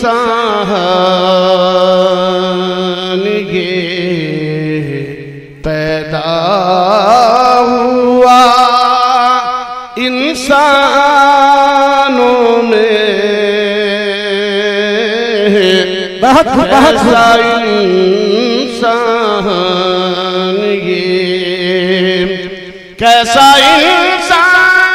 इंसान ये पैदा हुआ इंसानों में, बहुत कैसा इंसान ये, कैसा इंसान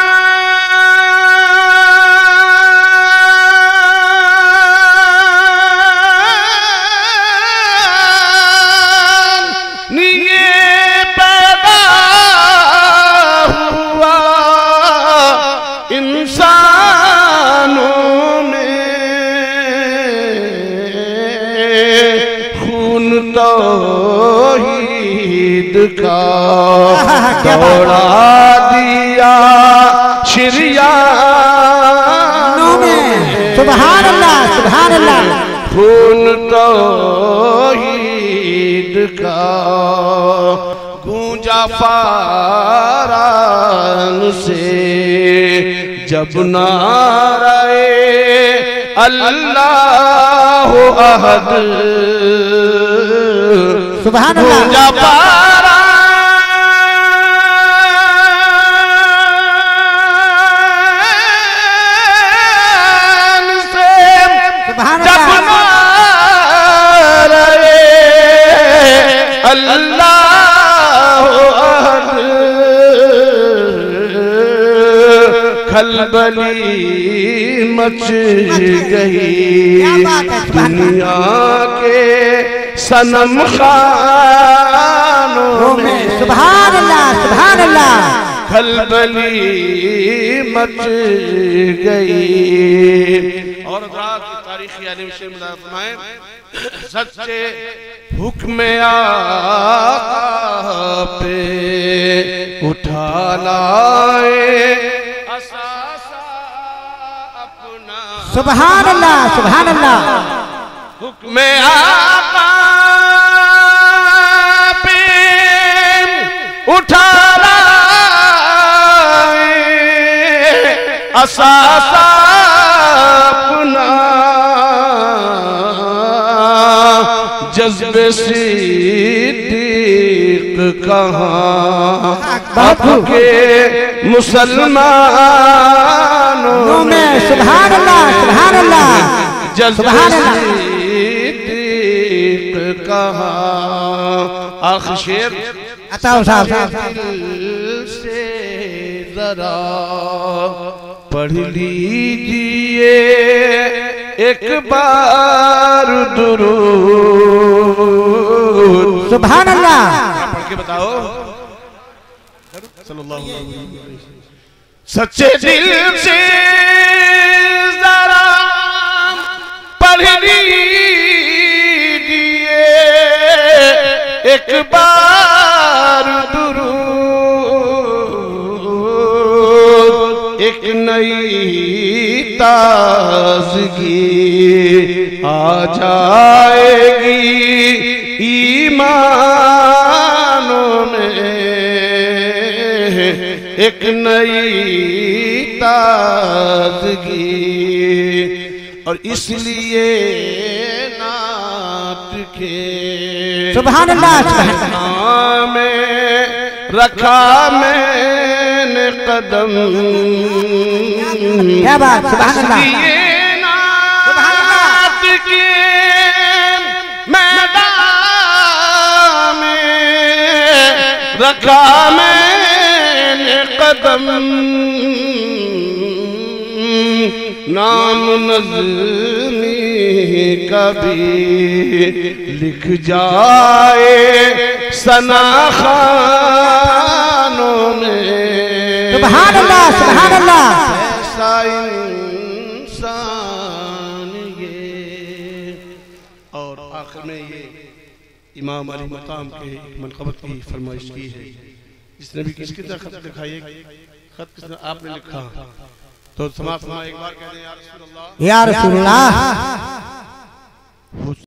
तौहीद का दौड़ा दिया शरियात में। सुभान अल्लाह, सुभान अल्लाह। खून तौहीद का गूंजा फारान से जब नाराए अल्लाह अहद, सुभान अल्लाह। खलबली मच गई दुनिया के सनम खानों में। सुभान अल्लाह, सुभान अल्लाह। खलबली मच गई। और रात की तारीखी आलिम शेर फरमाएं, सच्चे हुक्म आका पे उठा लाए अपना। सुभान अल्लाह, सुभान अल्लाह। हुक्म आका पे उठा लाए असासा अपना। जज्बे सिद्दीक कहाँ आपके मुसलमानों में। सुभान अल्लाह, सुभान अल्लाह। जज्बे सिद्दीक कहाँ। आखिरी शेर अताओ साहब से जरा पढ़ लीजिए एक बार दुरूद। सुभान अल्लाह। पढ़ के बताओ। सल्लल्लाहु अलैहि वसल्लम। सच्चे दिल से जरा पढ़ लीजिए एक बार दुरूद। एक नई ताज़गी आ जाएगी ईमानों में। एक नई ताज़गी। और इसलिए नात के सुभान अल्लाह, में रखा मैंने कदम। क्या बात, सुभान अल्लाह। नात के मैदान में रखा मैंने कदम। नाम नज़्मी कभी लिख जाए सना खानों में। सुभान अल्लाह, सुभान अल्लाह। ऐसा इंसान ये। और आखिर में ये इमाम अली मकाम के मनक़बत की फरमाइश की है। जिसने भी किसकी तरह खत लिखा है, खत किसने आपने लिखा तो समाप्त एक बार कह दें या रसूलल्लाह, या रसूलल्लाह।